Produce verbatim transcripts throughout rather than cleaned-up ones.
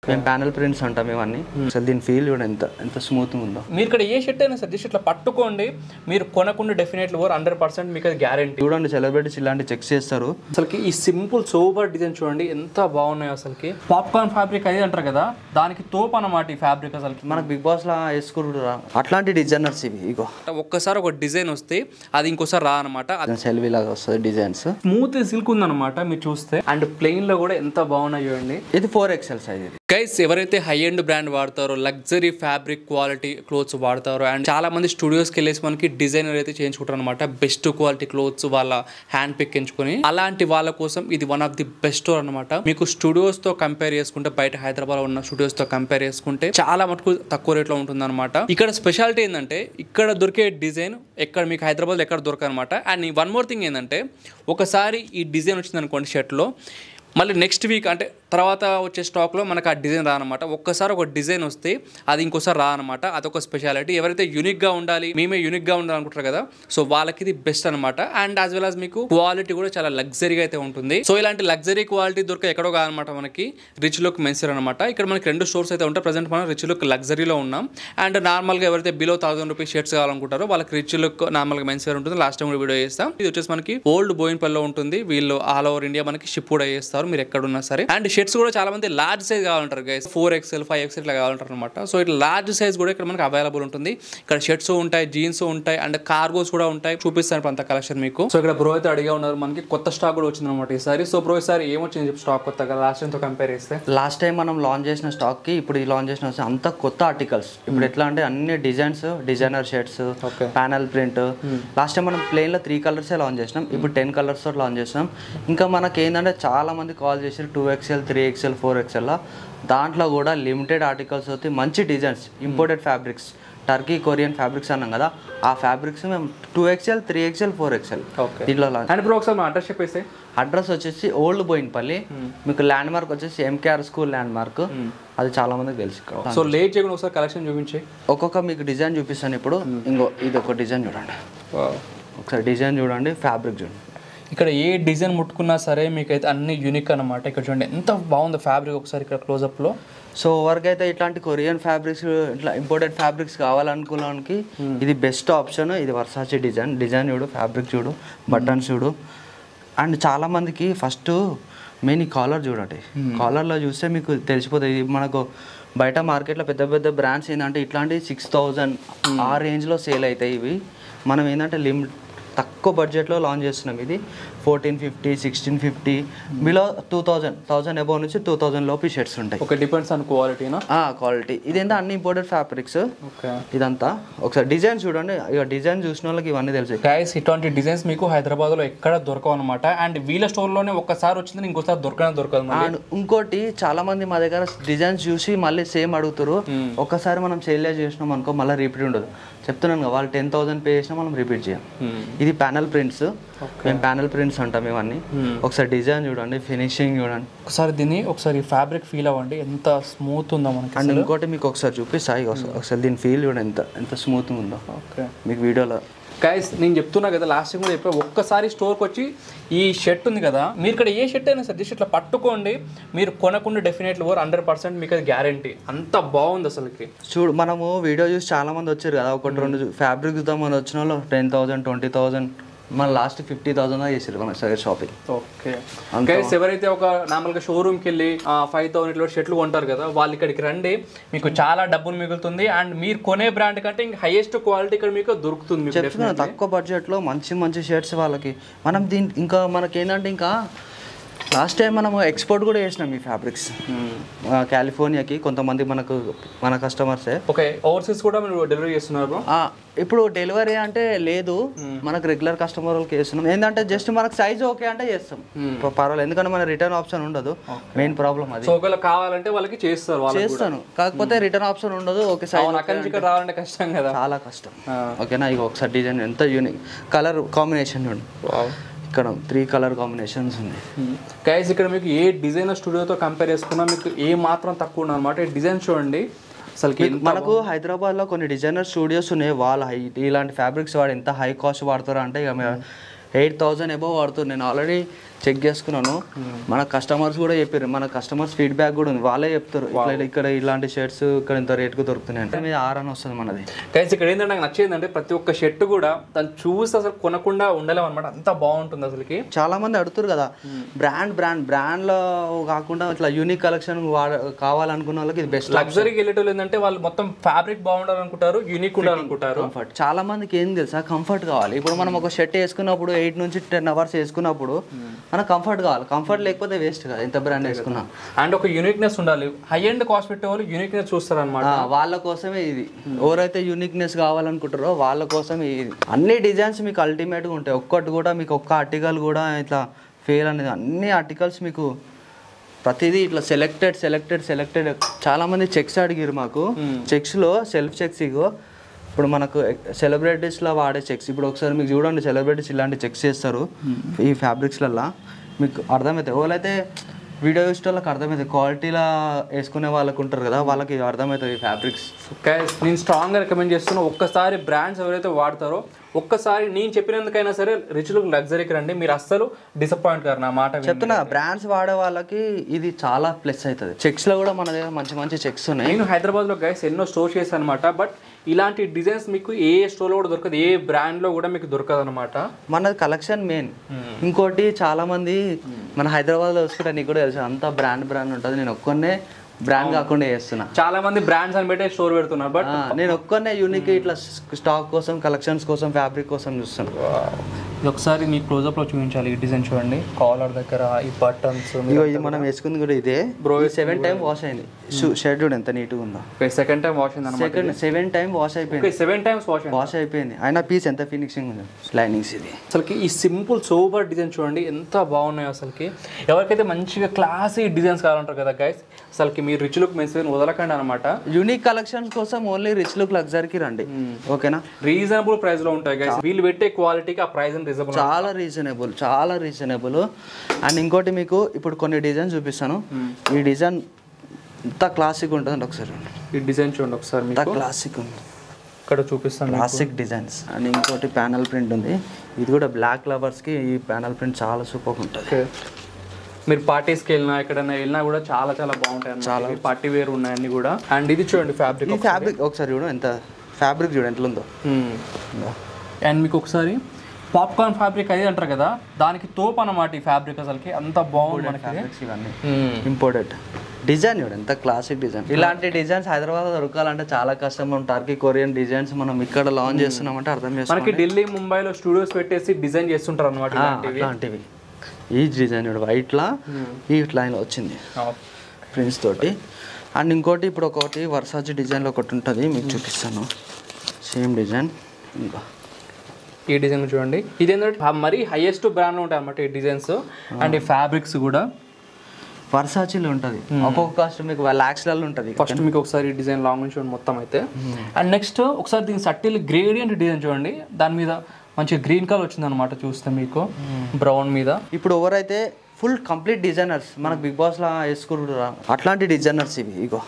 మేము panel prints అంటాం ఇవన్నీ. అసలు దీని ఫీల్ కూడా ఎంత ఎంత స్మూత్గా ఉందో. మీరు ఇక్కడ ఏ షర్ట్ అయినా సజెస్ట్ ఇట్లా పట్టుకోండి, మీరు కొనకుండా డెఫినెట్లీ ఓవర్ హండ్రెడ్ పర్సెంట్ మీకు అది గ్యారంటీ. చూడండి సెలబ్రిటీస్ ఇలాంటి చెక్స్ చేస్తారు. అసలుకి ఈ సింపుల్ సూపర్ డిజైన్ చూడండి ఎంత బాగున్నాయి. అసలుకి పాప్కార్న్ ఫ్యాబ్రిక్ అది అంటారు కదా, దానికి తోపు అన్నమాట ఈ ఫ్యాబ్రిక్. అసలు మనకు బిగ్ బాస్ లా వేసుకుంటారు అట్లాంటి డిజైనర్స్ ఇవి. ఇగో ఒక్కసారి ఒక డిజైన్ వస్తే అది ఇంకోసారి రా అనమాట. సెల్వీ లాగా వస్తుంది డిజైన్స్. స్మూత్ సిల్క్ ఉందన్నమాట మీరు చూస్తే. అండ్ ప్లెయిన్ లో కూడా ఎంత బాగున్నాయి చూడండి. ఇది ఫోర్ ఎక్స్ఎల్ సైజ్. ఇది గైస్ ఎవరైతే హై ఎండ్ బ్రాండ్ వాడతారో, లగ్జరీ ఫ్యాబ్రిక్ క్వాలిటీ క్లోత్స్ వాడతారో, అండ్ చాలా మంది స్టూడియోస్కి వెళ్ళేసి మనకి డిజైనర్ అయితే చేయించుకుంటారు అనమాట. బెస్ట్ క్వాలిటీ క్లోత్స్ వాళ్ళ హ్యాండ్ పిక్ ఎంచుకొని, అలాంటి వాళ్ళ కోసం ఇది one of the best store అనమాట. మీకు స్టూడియోస్ తో కంపేర్ చేసుకుంటే, బయట హైదరాబాద్ లో ఉన్న స్టూడియోస్ తో కంపేర్ చేసుకుంటే చాలా మటుకు తక్కువ రేట్ లో ఉంటుంది అనమాట. ఇక్కడ స్పెషాలిటీ ఏంటంటే ఇక్కడ దొరికే డిజైన్ ఎక్కడ మీకు హైదరాబాద్ లో ఎక్కడ దొరకదు అనమాట. అండ్ వన్ మోర్ థింగ్ ఏంటంటే, ఒకసారి ఈ డిజైన్ వచ్చింది అనుకోండి షర్ట్ లో, మళ్ళీ నెక్స్ట్ వీక్ అంటే తర్వాత వచ్చే స్టాక్లో మనకు ఆ డిజైన్ రానమాట. ఒక్కసారి ఒక డిజైన్ వస్తే అది ఇంకోసారి రా అనమాట. అదొక స్పెషాలిటీ. ఎవరైతే యూనిక్గా ఉండాలి, మేమే యూనిక్గా ఉండాలి అనుకుంటారు కదా, సో వాళ్ళకి ఇది బెస్ట్ అనమాట. అండ్ యాజ్ వెల్ యాజ్ మీకు క్వాలిటీ కూడా చాలా లగ్జరీగా అయితే ఉంటుంది. సో ఇలాంటి లగ్జరీ క్వాలిటీ దొరికే ఎక్కడో కాదనమాట మనకి రిచ్ లుక్ మెన్సర్ అనమాట. ఇక్కడ మనకి రెండు స్టోర్స్ అయితే ఉంటాయి. ప్రజెంట్ మనం రిచ్ లుక్ లగ్జరీలో ఉన్నాం. అండ్ నార్మల్గా ఎవరైతే బిలో థౌసండ్ రూపీస్ షర్ట్స్ కావాలనుకుంటారో వాళ్ళకి రిచ్ లుక్ నార్మల్గా మెన్సర్ ఉంటుంది. లాస్ట్ టైం కూడా వీడియో చేస్తాం. ఇది వచ్చేసి మనకి ఓల్డ్ బోయిన్పల్లిలో ఉంటుంది. వీళ్ళు ఆల్ ఓవర్ ఇండియా మనకి షిప్ కూడా చేస్తారు, మీరు ఎక్కడ ఉన్నా సరే. అండ్ షర్ట్స్ కూడా చాలా మంది లార్జ్ సైజ్ కావాలంటారు guys, four XL five XL ఇట్లా కావాలంటారు అనమాట. సో ఇట్లా లార్జ్ సైజ్ కూడా ఇక్కడ మనకి అవైలబుల్ ఉంటుంది. ఇక్కడ షర్ట్స్ ఉంటాయి, జీన్స్ ఉంటాయి, అండ్ కార్గోస్ కూడా ఉంటాయి. చూపిస్తాను అంత కలెక్షన్ మీకు. సో ఇక్కడ బ్రో అయితే అడిగా ఉన్నారు, మనకి కొత్త స్టాక్ కూడా వచ్చింది అనమాట ఈసారి. సో బ్రో ఈసారి ఏమొచ్చింది చెప్పి స్టాక్ కొత్తగా లాస్ట్ టైం తో కంపేర్ చేస్తే? లాస్ట్ టైం మనం లాంచ్ చేసిన స్టాక్ కి ఇప్పుడు లాంచ్ చేసిన అంత కొత్త ఆర్టికల్స్. ఇప్పుడు ఎట్లా అంటే అన్ని designs, designer shirts, panel print. Last time మనం ప్లెయిన్ లో త్రీ కలర్స్ లాంచ్ చేసినాం, ఇప్పుడు టెన్ కలర్స్ తో లాంచ్ చేసినాం. ఇంకా మనకి ఏంటంటే చాలా మంది కాల్ చేసి two XL three XL four XL దాంట్లో కూడా లిమిటెడ్ ఆర్టికల్స్ అవుతాయి, మంచి designs, imported fabrics, Turkey Korean fabrics అన్నాం కదా, ఆ ఫ్యాబ్రిక్స్ మేము two XL three XL four XL దీంట్లో. అండ్ బ్రో ఒకసారి అడ్రస్ చెప్పేసి. అడ్రస్ వచ్చేసి ఓల్డ్ బోయిన్పల్లి. మీకు ల్యాండ్ మార్క్ వచ్చేసి ఎంకేఆర్ స్కూల్ ల్యాండ్ మార్క్, అది చాలా మందికి తెలుసు. సో లేట్ చేయకుండా ఒకసారి కలెక్షన్ చూపించి ఒక్కొక్క మీకు డిజైన్ చూపిస్తాను. ఇప్పుడు ఇంకో ఇది ఒక డిజైన్ చూడండి, ఒకసారి డిజైన్ చూడండి, ఫ్యాబ్రిక్ చూడండి. ఇక్కడ ఏ డిజైన్ ముట్టుకున్నా సరే మీకైతే అన్ని యూనిక్ అనమాట. ఇక్కడ చూడండి ఎంత బాగుంది ఫ్యాబ్రిక్, ఒకసారి ఇక్కడ క్లోజప్లో. సో ఎవరికి అయితే ఇట్లాంటి కొరియన్ ఫ్యాబ్రిక్స్, ఇట్లా ఇంపోర్టెడ్ ఫ్యాబ్రిక్స్ కావాలనుకున్నానికి ఇది బెస్ట్ ఆప్షన్. ఇది వర్సాచి డిజైన్. డిజైన్ చూడు, ఫ్యాబ్రిక్ చూడు, బటన్స్ చూడు. అండ్ చాలామందికి ఫస్ట్ మెయిన్ ఈ కాలర్ చూడండి. కాలర్లో చూస్తే మీకు తెలిసిపోతుంది. మనకు బయట మార్కెట్లో పెద్ద పెద్ద బ్రాండ్స్ ఏంటంటే ఇట్లాంటి సిక్స్ థౌజండ్ ఆ రేంజ్లో సేల్ అవుతాయి. ఇవి మనం ఏంటంటే లిమిట్ తక్కువ బడ్జెట్లో లాంచ్ చేస్తున్నాం. ఇది fourteen fifty sixteen fifty below two thousand thousand above నుంచి టూ థౌసండ్ లోపు షర్ట్స్ ఉంటాయి. ఓకే, డిపెండ్స్ ఆన్ క్వాలిటీనా? క్వాలిటీ. ఇదేంతా అన్ని ఇంపోర్టెడ్ ఫ్యాబ్రిక్స్. ఇదంతా ఒకసారి డిజైన్ చూడండి. ఇక డిజైన్ చూసిన వాళ్ళకి ఇవన్నీ తెలుసు. గైస్ ఇటువంటి డిజైన్స్ మీకు హైదరాబాద్లో ఎక్కడ దొరకవు అనమాట. అండ్ వీళ్ళ స్టోర్లోనే ఒక్కసారి వచ్చింది, ఇంకోసారి దొరకడం దొరకదు. అండ్ ఇంకోటి చాలా మంది మా దగ్గర డిజైన్స్ చూసి మళ్ళీ సేమ్ అడుగుతారు. ఒక్కసారి మనం సేల్ చేసినాం అనుకో మళ్ళీ రిపీట్ ఉండదు. చెప్తున్నాను కదా, వాళ్ళు టెన్ థౌసండ్ పే చేసినా మనం రిపీట్ చేయం. ఇది ప్యానల్ ప్రింట్స్. మేము ప్యానల్ ప్రింట్స్ అంటాం ఇవన్నీ. ఒకసారి డిజైన్ చూడండి, ఫినిషింగ్ చూడండి. ఒకసారి దీన్ని ఒకసారి ఫ్యాబ్రిక్ ఫీల్ అవ్వండి, ఎంత స్మూత్ ఉందో మనకి. అండ్ ఇంకోటి మీకు ఒకసారి చూపిస్తాయి, ఒకసారి దీని ఫీల్ చూడండి ఎంత ఎంత స్మూత్ ఉందో. ఓకే, మీకు వీడియోలో గైస్ నేను చెప్తున్నా కదా, లాస్ట్ టైం కూడా చెప్పా, ఒక్కసారి స్టోర్కి వచ్చి ఈ షర్ట్ ఉంది కదా, మీరు ఇక్కడ ఏ షర్ట్ అయినా సరే జస్ట్ ఇట్లా పట్టుకోండి, మీరు కొనకుండా డెఫినెట్లీ ఓవర్ హండ్రెడ్ పర్సెంట్ మీకు అది గ్యారంటీ. అంత బాగుంది అసలుకి. చూడు, మనము వీడియో చూసి చాలా మంది వచ్చారు కదా, ఒకటి రెండు ఫ్యాబ్రిక్ చూద్దామని వచ్చిన వాళ్ళు టెన్ థౌసండ్ ట్వంటీ థౌసండ్ మన లాస్ట్ ఫిఫ్టీ థౌసండ్ చేసారు మన సగర్ షాపింగ్. ఓకే, గైస్ ఎవరైతే ఒక నార్మల్గా షోరూమ్కి వెళ్ళి ఫైవ్ థౌసండ్ ఇట్లా షర్ట్లు కొంటారు కదా, వాళ్ళు ఇక్కడికి రండి, మీకు చాలా డబ్బులు మిగులుతుంది. అండ్ మీరు కొనే బ్రాండ్ కంటే ఇంకా హైయెస్ట్ క్వాలిటీ ఇక్కడ మీకు దొరుకుతుంది. చెప్తున్నాను, తక్కువ బడ్జెట్లో మంచి మంచి షర్ట్స్ వాళ్ళకి. మనం దీని ఇంకా మనకి ఏంటంటే ఇంకా లాస్ట్ టైం మనము ఎక్స్పోర్ట్ కూడా చేసినాం ఈ ఫ్యాబ్రిక్స్ కాలిఫోర్నియాకి. కొంతమంది మనకు మన కస్టమర్సే. ఓకే, ఓవర్సీస్ కూడా మీరు డెలివరీ చేస్తున్నారు? ఇప్పుడు డెలివరీ అంటే లేదు, మనకు రెగ్యులర్ కస్టమర్ వాళ్ళకి చేస్తున్నాం. ఏంటంటే జస్ట్ మనకు సైజ్ ఓకే అంటే చేస్తాం, పర్వాలేదు. ఎందుకంటే మన రిటర్న్ ఆప్షన్ ఉండదు, మెయిన్ ప్రాబ్లం అది. ఒకవేళ కావాలంటే వాళ్ళకి చేస్తారు, చేస్తాను, కాకపోతే రిటర్న్ ఆప్షన్ ఉండదు. ఓకే, సైజ్ అక్కడి నుంచి రావాలంటే కష్టం కదా, చాలా కష్టం. ఓకేనా, ఇక ఒకసారి డిజైన్ ఎంత యూనిక్ కలర్ కాంబినేషన్ చూడండి. ఇక్కడ త్రీ కలర్ కాంబినేషన్స్ ఉంది. గైస్ ఇక్కడ మీకు ఏ డిజైనర్ స్టూడియోతో కంపేర్ చేసుకున్నా మీకు ఏ మాత్రం తక్కువ ఉంది అనమాట. డిజైన్ చూడండి అసలుకి. మనకు హైదరాబాద్లో కొన్ని డిజైనర్ స్టూడియోస్ ఉన్నాయి, వాళ్ళ హై ఇలాంటి ఫ్యాబ్రిక్స్ వాడు ఎంత హై కాస్ట్ వాడుతారు అంటే ఇక ఎయిట్ థౌసండ్ అబోవ్ వాడుతారు. నేను ఆల్రెడీ చెక్ చేసుకున్నాను. మన కస్టమర్స్ కూడా చెప్పారు, మన కస్టమర్స్ ఫీడ్బ్యాక్ కూడా ఉంది, వాళ్ళే చెప్తారు ఇట్లా ఇక్కడ ఇలాంటి షర్ట్స్ ఇక్కడ ఇంత రేట్కు దొరుకుతున్నాయి అంటే మీద ఆర్ అని వస్తుంది మనది. గైస్ ఇక్కడ ఏంటంటే నాకు నచ్చేది ప్రతి ఒక్క షర్ట్ కూడా దాన్ని చూసి అసలు కొనకుండా ఉండలేము అనమాట, అంత బాగుంటుంది అసలుకి. చాలా మంది అడుగుతారు కదా బ్రాండ్ బ్రాండ్ బ్రాండ్లో కాకుండా ఇట్లా యూనిక్ కలెక్షన్ కావాలనుకున్న వాళ్ళకి ఇది బెస్ట్. లగ్జరీకి వెళ్ళేటోళ్ళు ఏంటంటే వాళ్ళు మొత్తం ఫ్యాబ్రిక్ బాగుండాలనుకుంటారు, యూనిక్ ఉండాలనుకుంటారు. కంఫర్ట్ చాలా మందికి ఏం తెలుసా, కంఫర్ట్ కావాలి. ఇప్పుడు మనం ఒక షర్ట్ వేసుకున్నప్పుడు ఎయిట్ నుంచి టెన్ అవర్స్ వేసుకున్నప్పుడు మనకు కంఫర్ట్ కావాలి. కంఫర్ట్ లేకపోతే వేస్ట్ కదా ఎంత బ్రాండ్ వేసుకున్నా. అండ్ ఒక యూనిక్నెస్ ఉండాలి. హై ఎండ్ కాస్ట్ పెట్టే వాళ్ళు యూనిక్నెస్ చూస్తారు అనమాట, వాళ్ళ కోసమే ఇది. ఎవరైతే యూనిక్నెస్ కావాలనుకుంటారో వాళ్ళ కోసమే ఇది. అన్ని డిజైన్స్ మీకు అల్టిమేట్గా ఉంటాయి. ఒక్కటి కూడా మీకు ఒక్క ఆర్టికల్ కూడా ఇట్లా ఫెయిల్ అనేది, అన్ని ఆర్టికల్స్ మీకు ప్రతిదీ ఇట్లా సెలెక్టెడ్ సెలెక్టెడ్ సెలెక్టెడ్. చాలా మంది చెక్స్ అడిగారు మాకు, చెక్స్లో సెల్ఫ్ చెక్స్. ఇగో ఇప్పుడు మనకు సెలబ్రిటీస్లో వాడే చెక్స్, ఇప్పుడు ఒకసారి మీకు చూడండి, సెలబ్రిటీస్ ఇలాంటి చెక్స్ చేస్తారు ఈ ఫ్యాబ్రిక్స్లల్లో, మీకు అర్థమవుతాయి. ఎవరైతే వీడియో చూసే వాళ్ళకి అర్థమవుతుంది, క్వాలిటీలా వేసుకునే వాళ్ళకి ఉంటారు కదా, వాళ్ళకి అర్థమవుతుంది ఈ ఫ్యాబ్రిక్స్. నేను స్ట్రాంగ్గా రికమెండ్ చేస్తున్నా, ఒక్కసారి బ్రాండ్స్ ఎవరైతే వాడతారో ఒక్కసారి నేను చెప్పినందుకైనా సరే రిచ్ లుక్ లగ్జరీకి రండి, మీరు అస్సలు డిసప్పాయింట్ కారు. నా మాట చెప్తున్నా, బ్రాండ్స్ వాడే వాళ్ళకి ఇది చాలా ప్లస్ అవుతుంది. చెక్స్లో కూడా మన దగ్గర మంచి మంచి చెక్స్ ఉన్నాయి. నేను హైదరాబాద్లో గైస్ ఎన్నో స్టోర్ చేశాను అనమాట, బట్ ఇలాంటి డిజైన్స్ మీకు ఏ స్టోర్లో కూడా దొరకదు, ఏ బ్రాండ్లో కూడా మీకు దొరకదు అనమాట. మనది కలెక్షన్ మెయిన్. ఇంకోటి చాలా మంది మన హైదరాబాద్లో చూసుకుంటే నీకు కూడా తెలుసు అంతా బ్రాండ్ బ్రాండ్ ఉంటుంది. నేను ఒక్కనే బ్రాండ్ కాకుండా చేస్తున్నా. చాలా మంది బ్రాండ్స్ అని పెట్టే స్టోర్ పెడుతున్నారు, బట్ నేను ఒక్కనే యూనిక్ ఇట్లా స్టాక్ కోసం, కలెక్షన్స్ కోసం, ఫ్యాబ్రిక్ కోసం చూస్తాను. ఇది ఒకసారి మీ క్లోజ్అప్ లో చూపించాలి. ఈ డిజైన్ చూడండి, కాలర్ దగ్గర ఈ బటన్స్. ఇది మనం వేసుకుంది కూడా ఇదే బ్రో. సెవెన్ టైం వాష్ అయింది. షర్ట్ చూడు ఎంత నీట్గా ఉందో. సెకండ్ టైం వాష్ అయింది. సెకండ్ సెవెన్ టైం వాష్ అయిపోయింది. సెవెన్ టైమ్స్ వాష్ వాష్ అయిపోయింది. అయినా పీస్ ఎంత ఫినిషింగ్ ఉంది, లైనింగ్స్. ఇది అసలుకి ఈ సింపుల్ సూపర్ డిజైన్ చూడండి ఎంత బాగున్నాయి అసలుకి. ఎవరికైతే మంచిగా క్లాసీ డిజైన్స్ కావాలంటారు కదా గైస్, అసలుకి మీరు రిచ్ లుక్ మెన్స్ వదలకండి అనమాట. యూనిక్ కలెక్షన్స్ కోసం ఓన్లీ రిచ్ లుక్ లగ్జరీకి రండి, ఓకేనా. రీజనబుల్ ప్రైస్ లో ఉంటాయి గైస్, వీళ్ళు పెట్టే క్వాలిటీకి ఆ ప్రైస్ చాలా రీజనబుల్, చాలా రీజనబుల్. అండ్ ఇంకోటి మీకు ఇప్పుడు కొన్ని డిజైన్ చూపిస్తాను. ఈ డిజైన్ ఎంత క్లాసిక్ ఉంటుందండి, ఒకసారి ఈ డిజైన్ చూడండి ఒకసారి. ఎంత క్లాసిక్ ఉంది, ఇక్కడ చూపిస్తాను క్లాసిక్ డిజైన్స్. అండ్ ఇంకోటి ప్యానల్ ప్రింట్ ఉంది, ఇది కూడా బ్లాక్ లవర్స్కి ఈ ప్యానల్ ప్రింట్ చాలా సూపర్ ఉంటుంది. మీరు పార్టీస్కి వెళ్ళినా ఎక్కడైనా వెళ్ళినా కూడా చాలా చాలా బాగుంటాయి, చాలా పార్టీ వేర్ ఉన్నాయన్నీ కూడా. అండ్ ఇది చూడండి ఫ్యాబ్రిక్, ఈ ఫ్యాబ్రిక్ ఒకసారి చూడు, ఎంత ఫ్యాబ్రిక్ చూడు ఎంత ఉందో. అండ్ మీకు ఒకసారి పాప్కార్న్ ఫ్యాబ్రిక్ అది అంటారు కదా, దానికి తోపు అన్నమాట ఈ ఫ్యాబ్రిక్. అసలుకి అంత బాగుంది మనకి. ఇవన్నీ ఇంపోర్టెడ్ డిజైన్ చూడు, ఎంత క్లాసిక్ డిజైన్. ఇలాంటి డిజైన్స్ హైదరాబాద్ దొరకాలంటే చాలా కష్టం. మనం టర్కీ కొరియన్ డిజైన్స్ మనం ఇక్కడ లాంచ్ చేస్తున్నామంటే అర్థం చేసుకోవాలి. మనకి ఢిల్లీ ముంబైలో స్టూడియోస్ పెట్టేసి డిజైన్ చేస్తుంటారు అనమాట ఇలాంటివి. ఈ డిజైన్ చూడు, వైట్లా ఈ లైన్లో వచ్చింది ప్రింట్స్ తోటి. అండ్ ఇంకోటి ఇప్పుడు ఒకటి వర్సాచి డిజైన్లో ఒకటి ఉంటుంది, మీకు చూపిస్తాను సేమ్ డిజైన్. ఇంకా ఈ డిజైన్ చూడండి, ఇది ఏంటంటే మరీ హైయెస్ట్ బ్రాండ్లో ఉంటాయి అనమాట ఈ డిజైన్స్. అండ్ ఈ ఫ్యాబ్రిక్స్ కూడా వర్సాచిలో ఉంటుంది, ఒక్కొక్క కాస్ట్ మీకు ల్యాక్స్లలో ఉంటుంది. ఫస్ట్ మీకు ఒకసారి డిజైన్ లాంగ్ నుంచి చూడండి మొత్తం అయితే. అండ్ నెక్స్ట్ ఒకసారి దీని సటిల్ గ్రేడియంట్ డిజైన్ చూడండి, దాని మీద మంచి గ్రీన్ కలర్ వచ్చింది అనమాట చూస్తే మీకు బ్రౌన్ మీద. ఇప్పుడు ఎవరైతే ఫుల్ కంప్లీట్ డిజైనర్స్ మనకు బిగ్ బాస్లో వేసుకుంటారా అట్లాంటి డిజైనర్స్ ఇవి. ఇగో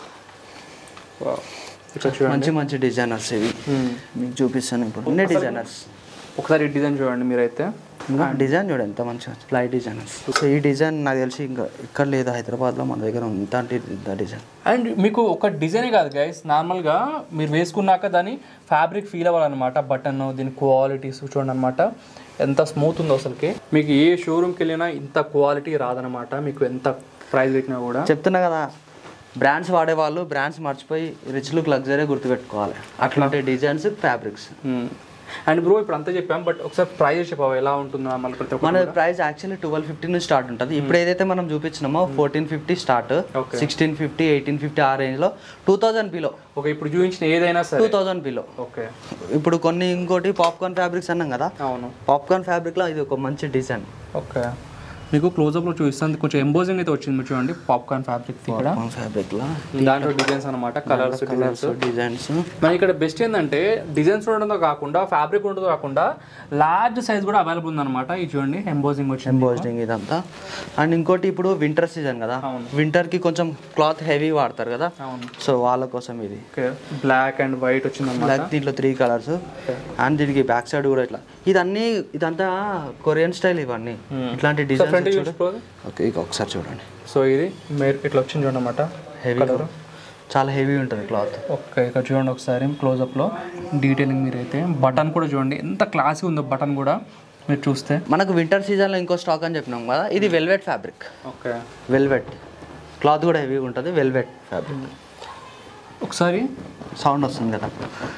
మంచి మంచి డిజైనర్స్ ఇవి మీకు చూపిస్తాను ఇప్పుడు. అన్ని డిజైనర్స్ ఒకసారి ఈ డిజైన్ చూడండి మీరైతే. ఇంకా డిజైన్ చూడండి ఎంత మంచిగా ఫ్లై డిజైనర్స్. సో ఈ డిజైన్ నాకు తెలిసి ఇంకా ఇక్కడ లేదు హైదరాబాద్లో, మన దగ్గర ఇంత డిజైన్. అండ్ మీకు ఒక డిజైనే కాదు గైస్, నార్మల్గా మీరు వేసుకున్నాక దాని ఫ్యాబ్రిక్ ఫీల్ అవ్వాలన్నమాట. బటన్ దీని క్వాలిటీస్ చూడండి అనమాట ఎంత స్మూత్ ఉందో అసలుకి. మీకు ఏ షోరూమ్కి వెళ్ళినా ఇంత క్వాలిటీ రాదనమాట, మీకు ఎంత ప్రైస్ పెట్టినా కూడా. చెప్తున్నా కదా, బ్రాండ్స్ వాడేవాళ్ళు బ్రాండ్స్ మర్చిపోయి రిచ్ లుక్ లగ్జరీ గుర్తుపెట్టుకోవాలి. అట్లాంటి డిజైన్స్ ఫ్యాబ్రిక్స్. అండ్ బ్రో ఇప్పుడు అంతా చెప్పాం, బట్ ఒకసారి ప్రైస్ చెప్పావు ఎలా ఉంటుందో మళ్ళీ ప్రతి ఒక్క. మన ప్రైస్ యాక్చువల్లీ ట్వెల్వ్ ఫిఫ్టీ నుంచి స్టార్ట్ ఉంటుంది. ఇప్పుడు ఏదైతే మనం చూపించినామో fourteen fifty start, sixteen fifty eighteen fifty ఆ రేంజ్ లో టూ థౌసండ్ బిలో. ఓకే, ఇప్పుడు చూపించిన ఏదైనా సరే టూ థౌసండ్ బిలో. ఓకే, ఇప్పుడు కొన్ని ఇంకోటి పాప్కార్న్ ఫ్యాబ్రిక్స్ అన్నాం కదా. అవును, పాప్కార్న్ ఫ్యాబ్రిక్ లో ఇది ఒక మంచి డిజైన్. ఓకే, మీకు క్లోజ్అప్లో చూపిస్తాను. కొంచెం ఎంబోజింగ్ అయితే వచ్చింది చూడండి పాప్కార్న్ ఫ్యాబ్రిక్ ఇక్కడ. ఫ్యాబ్రిక్ లో దాంట్లో డిజైన్స్ అనమాట, కలర్స్ డిజైన్స్ డిజైన్స్. మన ఇక్కడ బెస్ట్ ఏంటంటే డిజైన్స్ ఉండడంతో కాకుండా ఫ్యాబ్రిక్ ఉండడంతో కాకుండా లార్జ్ సైజ్ కూడా అవైలబుల్ ఉందన్నమాట. ఇది చూడండి ఎంబోజింగ్ వచ్చింది, ఎంబోజింగ్ ఇదంతా. అండ్ ఇంకోటి ఇప్పుడు వింటర్ సీజన్ కదా, వింటర్ కి కొంచెం క్లాత్ హెవీ వాడతారు కదా, సో వాళ్ళ కోసం ఇది. బ్లాక్ అండ్ వైట్ వచ్చింది బ్లాక్, దీంట్లో త్రీ కలర్స్. అండ్ దీనికి బ్యాక్ సైడ్ కూడా ఇట్లా. ఇదన్నీ ఇదంతా కొరియన్ స్టైల్ ఇవన్నీ. ఇట్లాంటి డిజైన్స్ ఫ్రంట్ చూసుకోవాలి. ఓకే ఇక ఒకసారి చూడండి. సో ఇది మీరు ఇట్లా వచ్చింది చూడండి అనమాట, హెవీ కలర్, చాలా హెవీ ఉంటుంది క్లాత్. ఓకే ఇక్కడ చూడండి ఒకసారి క్లోజప్లో డీటెయిలింగ్ మీరైతే. బటన్ కూడా చూడండి ఎంత క్లాసీ ఉందో బటన్ కూడా మీరు చూస్తే. మనకు వింటర్ సీజన్లో ఇంకో స్టాక్ అని చెప్పినాం కదా, ఇది velvet fabric. Okay velvet cloth కూడా హెవీగా ఉంటుంది, వెల్వెట్ ఫ్యాబ్రిక్. ఒకసారి సౌండ్ వస్తుంది కదా,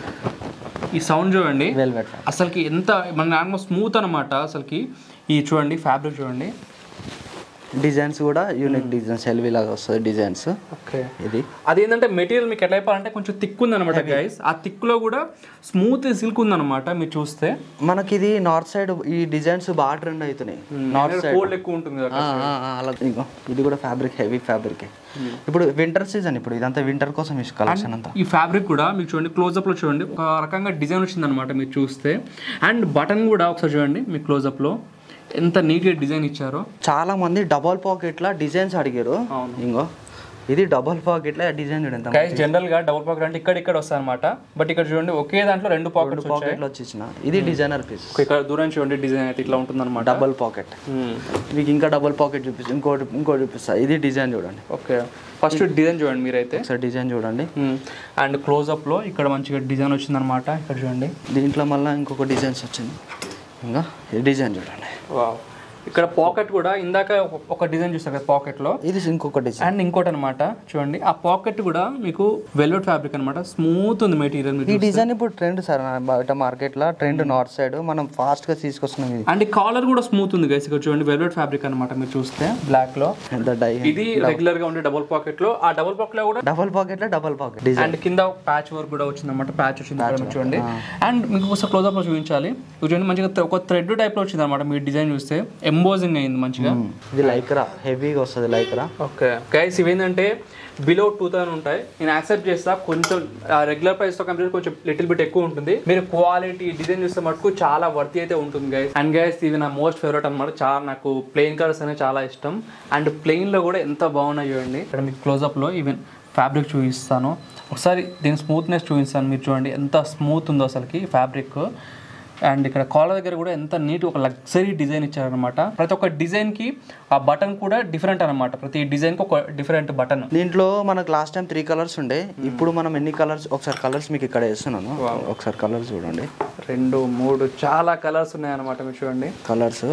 ఈ సౌండ్ చూడండి వెల్వెట్ అసలుకి ఎంత మన నార్మల్ స్మూత్ అనమాట. అసలుకి ఈ చూడండి ఫ్యాబ్రిక్ చూడండి, డిజైన్స్ కూడా యూనిక్ డిజైన్స్, ఎల్వి లాగా వస్తుంది డిజైన్స్. ఓకే ఇది అదేంటంటే మెటీరియల్ మీకు ఎట్లా అయిపోవాలంటే కొంచెం థిక్ ఉందన్నమాట గైస్. ఆ థిక్లో కూడా స్మూత్ సిల్క్ ఉందన్నమాట మీరు చూస్తే. మనకి ఇది నార్త్ సైడ్ ఈ డిజైన్స్ బాగా ట్రెండ్ అవుతున్నాయి. నార్త్ సైడ్ కోల్డ్ ఎక్కువ ఉంటుంది కదా అలా. ఇగో ఇది కూడా ఫ్యాబ్రిక్, హెవీ ఫ్యాబ్రిక్. ఇప్పుడు వింటర్ సీజన్, ఇప్పుడు ఇదంతా వింటర్ కోసం ఈ కలెక్షన్ అంతా. ఈ ఫ్యాబ్రిక్ కూడా మీకు చూడండి క్లోజ్అప్లో చూడండి ఒక రకంగా డిజైన్ వచ్చిందనమాట మీరు చూస్తే. అండ్ బటన్ కూడా ఒకసారి చూడండి మీ క్లోజ్అప్లో ఎంత నీట్గా డిజైన్ ఇచ్చారో. చాలా మంది డబల్ పాకెట్లా డిజైన్స్ అడిగారు. ఇంకో ఇది డబల్ పాకెట్లా డిజైన్ చూడండి. గైస్ జనరల్ గా డబుల్ పాకెట్ అంటే ఇక్కడ ఇక్కడ వస్తాయి అనమాట, బట్ ఇక్కడ చూడండి ఒకే దాంట్లో రెండు పాకెట్స్ పాకెట్లు వచ్చేసిన. ఇది డిజైనర్ పీస్. ఇక్కడ దూరం చూడండి డిజైన్ అయితే ఇట్లా ఉంటుంది అనమాట, డబల్ పాకెట్. మీకు ఇంకా డబల్ పాకెట్ చూపిస్తాను, ఇంకోటి ఇంకోటి చూపిస్తా. ఇది డిజైన్ చూడండి. ఓకే ఫస్ట్ డిజైన్ చూడండి మీరైతే, ఒకసారి డిజైన్ చూడండి. అండ్ క్లోజ్అప్ లో ఇక్కడ మంచిగా డిజైన్ వచ్చింది అనమాట. ఇక్కడ చూడండి దీంట్లో మళ్ళీ ఇంకొక డిజైన్స్ వచ్చింది. ఇంకా ఈ డిజైన్ చూడండి. వావ్ ఇక్కడ పాకెట్ కూడా ఇందాక ఒక డిజైన్ చూస్తారు కదా పాకెట్ లో, ఇది ఇంకొక డిజైన్. అండ్ ఇంకోటి అనమాట చూడండి ఆ పాకెట్ కూడా మీకు వెల్వెట్ ఫ్యాబ్రిక్ అనమాట, స్మూత్ ఉంది మెటీరియల్. ఈ డిజైన్ ఇప్పుడు ట్రెండ్ సార్ బయట మార్కెట్ లో, ట్రెండ్ నార్త్ సైడ్, మనం ఫాస్ట్ గా తీసుకొస్తున్నాం. ఇది అండ్ కాలర్ కూడా స్మూత్ ఉంది గైస్. ఇక్కడ చూడండి వెల్వెట్ ఫ్యాబ్రిక్ అనమాట మీరు చూస్తే బ్లాక్ లో. ఇది రెగ్యులర్ గా ఉండే డబుల్ పాకెట్ లో, ఆ డబుల్ పాకెట్ లో కూడా డబుల్ పాకెట్ లో డబుల్ పాకెట్ డిజైన్. అండ్ కింద ప్యాచ్ వర్క్ కూడా వచ్చింది అనమాట, ప్యాచ్ వచ్చింది చూడండి. అండ్ మీకు ఒకసారి క్లోజ్అప్ లో చూపించాలి. చూడండి మంచిగా ఒక థ్రెడ్ టైప్ లో వచ్చింది అనమాట, మీరు డిజైన్ చూస్తే ఎంబోజింగ్ అయింది మంచిగా. ఇది లైక్రా, హెవీగా వస్తుంది లైక్రా. ఓకే గైస్ ఇవేంటంటే బిలో టూ థౌసండ్ ఉంటాయి, నేను యాక్సెప్ట్ చేస్తా. కొంచెం రెగ్యులర్ ప్రైస్ తో కంపేర్ కొంచెం లిటిల్ బిట్ ఎక్కువ ఉంటుంది. మీరు క్వాలిటీ డిజైన్ చూస్తే మటుకు చాలా వర్తీ అయితే ఉంటుంది గైస్. అండ్ గైస్ ఇవి నా మోస్ట్ ఫేవరెట్ అనమాట, చాలా నాకు ప్లెయిన్ కలర్స్ అనేవి చాలా ఇష్టం. అండ్ ప్లెయిన్ లో కూడా ఎంత బాగున్నాయి చూడండి. ఇక్కడ మీకు క్లోజ్అప్ లో ఈవెన్ ఫ్యాబ్రిక్ చూపిస్తాను, ఒకసారి దీని స్మూత్నెస్ చూపిస్తాను. మీరు చూడండి ఎంత స్మూత్ ఉందో అసలుకి ఫ్యాబ్రిక్. అండ్ ఇక్కడ కాలర్ దగ్గర కూడా ఎంత నీట్ ఒక లగ్జరీ డిజైన్ ఇచ్చారనమాట. ప్రతి ఒక్క డిజైన్ కి ఆ బటన్ కూడా డిఫరెంట్ అనమాట, ప్రతి డిజైన్ కి ఒక డిఫరెంట్ బటన్. దీంట్లో మనకు లాస్ట్ టైం త్రీ కలర్స్ ఉండే, ఇప్పుడు మనం ఎన్ని కలర్స్, ఒకసారి కలర్స్ మీకు ఇక్కడ వేస్తున్నాను, ఒకసారి కలర్స్ చూడండి. రెండు మూడు చాలా కలర్స్ ఉన్నాయన్నమాట మీరు చూడండి కలర్స్.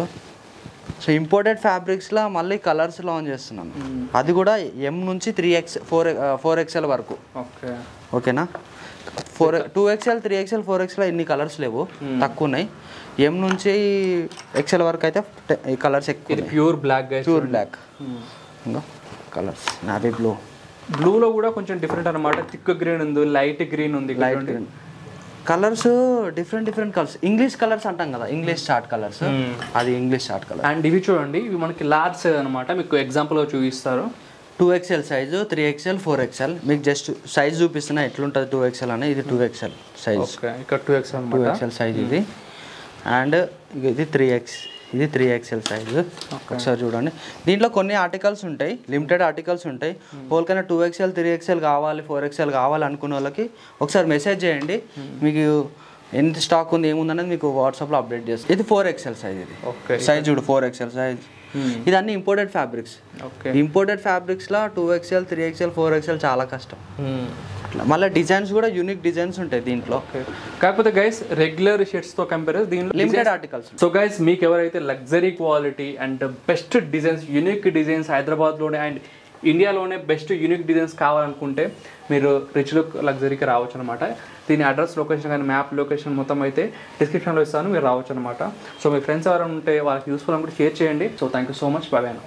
సో ఇంపోర్టెడ్ ఫ్యాబ్రిక్స్లో మళ్ళీ కలర్స్ లాంచ్ చేస్తున్నాను, అది కూడా ఎం నుంచి three X four four XL వరకు. ఓకే ఓకేనా, four two XL three XL four XL ఇన్ని కలర్స్ లేవు, తక్కువ ఉన్నాయి. ఎం నుంచి ఎక్స్ఎల్ వరకు అయితే ఈ కలర్స్ ఎక్కువ. ఇది ప్యూర్ బ్లాక్, ప్యూర్ బ్లాక్. ఇంకా కలర్స్ నావీ బ్లూ, బ్లూలో కూడా కొంచెం డిఫరెంట్ అనమాట. థిక్ గ్రీన్ ఉంది, లైట్ గ్రీన్ ఉంది, light green. Colours different different colours, English colours అంటాం కదా, ఇంగ్లీష్ చార్ట్ కలర్స్, అది ఇంగ్లీష్ చార్ట్ కలర్. అండ్ ఇవి చూడండి ఇవి మనకి లార్జ్ సైజ్ అనమాట, మీకు ఎగ్జాంపుల్ చూపిస్తారు. Two XL size, three XL, four XL. మీకు జస్ట్ సైజ్ చూపిస్తున్నా ఎట్లుంటుంది టూ ఎక్స్ఎల్ అని. ఇది టూ ఎక్స్ఎల్ సైజ్, ఇక్కడ two XL two XL size ఇది. అండ్ ఇది త్రీ ఎక్స్, ఇది త్రీ ఎక్స్ఎల్ సైజు. ఒకసారి చూడండి, దీంట్లో కొన్ని ఆర్టికల్స్ ఉంటాయి, లిమిటెడ్ ఆర్టికల్స్ ఉంటాయి. వాళ్ళకైనా టూ ఎక్స్ఎల్ త్రీ ఎక్స్ఎల్ కావాలి, ఫోర్ ఎక్స్ఎల్ కావాలి అనుకున్న వాళ్ళకి ఒకసారి మెసేజ్ చేయండి, మీకు ఎంత స్టాక్ ఉంది ఏముంది అనేది మీకు వాట్సాప్లో అప్డేట్ చేస్తాను. ఇది ఫోర్ ఎక్స్ఎల్ సైజ్, ఇది సైజ్ చూడు ఫోర్ ఎక్స్ఎల్ సైజ్. ఇది అన్ని ఇంపోర్టెడ్ ఫ్యాబ్రిక్స్. ఇంపోర్టెడ్ ఫ్యాబ్రిక్స్లో two XL three XL four XL చాలా కష్టం. అట్లా మళ్ళీ డిజైన్స్ కూడా యూనిక్ డిజైన్స్ ఉంటాయి దీంట్లో. కాకపోతే గైస్ రెగ్యులర్ షర్ట్స్ తో కంపేర్ దీంట్లో లిమిటెడ్ ఆర్టికల్స్. సో గైస్ మీకు ఎవరైతే luxury quality and best designs, unique designs హైదరాబాద్లోనే అండ్ ఇండియాలోనే బెస్ట్ యూనిక్ డిజైన్స్ కావాలనుకుంటే మీరు రిచ్ లుక్ లగ్జరీకి రావచ్చు అనమాట. దీని అడ్రస్, లొకేషన్ కానీ మ్యాప్ లొకేషన్ మొత్తం అయితే డిస్క్రిప్షన్లో ఇస్తాను, మీరు రావచ్చు అనమాట. సో మీ ఫ్రెండ్స్ ఎవరైనా ఉంటే వాళ్ళకి యూస్ఫుల్ అనుకుంటే షేర్ చేయండి. So thank you so much, bye bye.